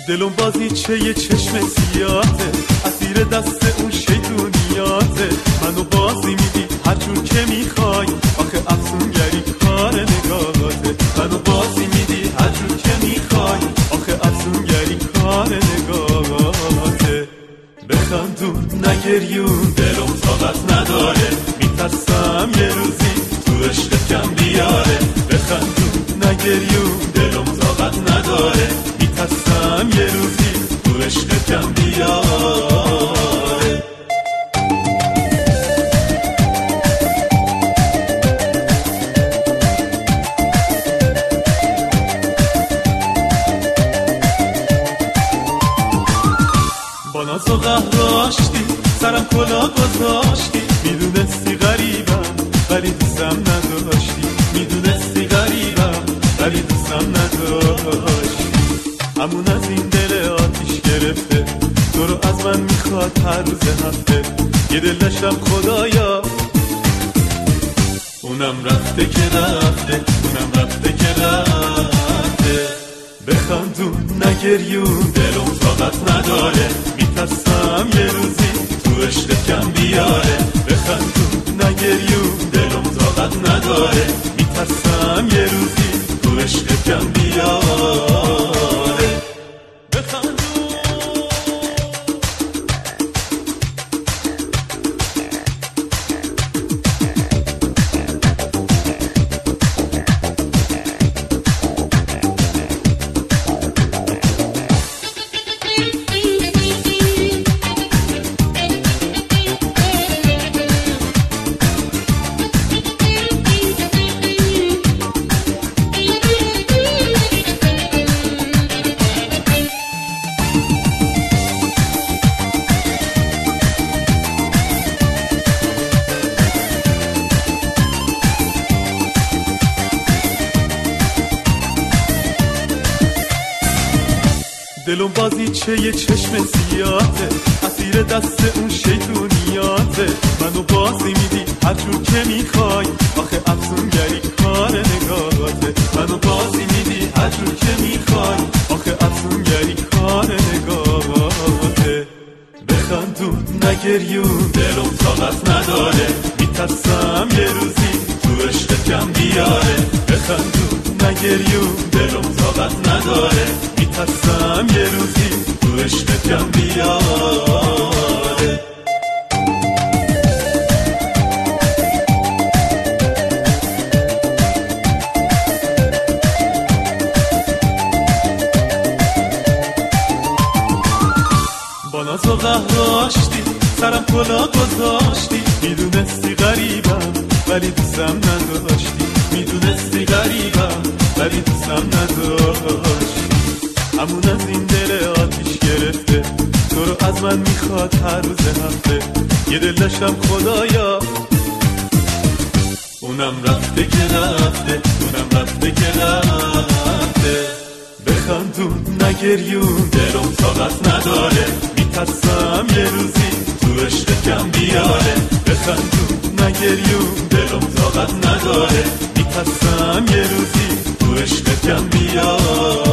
دلم بازیچه یه چشم سیاته، اسیر دست اون شیطونیاته. منو بازی میدی هر جور که میخوای، آخه افسونگری کار نگاهاته. منو بازی میدی هر جور که میخوای، آخه افسونگری کار نگاهاته. بخندون نگریون دلم طاقت نداره، میترسم یه روزی تو عشقت کم بیاره. بخندون نگریون دلم طاقت نداره، میترسم یه روزی تو عشقت کم بیاره. با ناز و قهراشتی سرم کلا گذاشتی، میدونستی غریبم ولی دوستم نداشتی. میدونستی غریبم ولی دوستم نداشتی. همون از این دل آتیش گرفته، تو رو از من میخواد هر روز هفته. یه دل داشتم خدایا، اونم رفته که رفته، اونم رفته که رفته. بخندون نگریون دلم طاقت نداره، میترسم یه روزی تو عشقت کم بیاره. بخندون نگریون دلم طاقت نداره، میترسم یه روزی تو عشقت کم بیاره. بخندون دلم بازیچه یه چشم سیاته، اسیر دست اون شیطونیاته. منو بازی میدی هر جور که میخوای، آخه افسونگری کار نگاهاته. منو بازی میدی هر جور که میخوای، آخه افسونگری کار نگاهاته. بخندون نگریون دلم طاقت نداره، میترسم یه روزی تو عشقت کم بیاره. بخندون نگریون دلم طاقت نداره، میترسم یه روزی تو عشقت کم بیاره. با ناز و قهراشتی سرم کلا گذاشتی، میدونستی غریبم ولی دوستم نداشتی. میدونستی غریبم ولی دوستم نداشتی. همون از این دل آتیش گرفته، تو رو از من میخواد هر روز هفته. یه دل داشتم خدایا، اونم رفته که رفته، اونم رفته که رفته. بخندون نگریون دلم طاقت نداره، میترسم یه روزی تو عشقت کم بیاره. بخندون نگریون دلم طاقت نداره، میترسم یه روزی تو عشقت کم بیاره.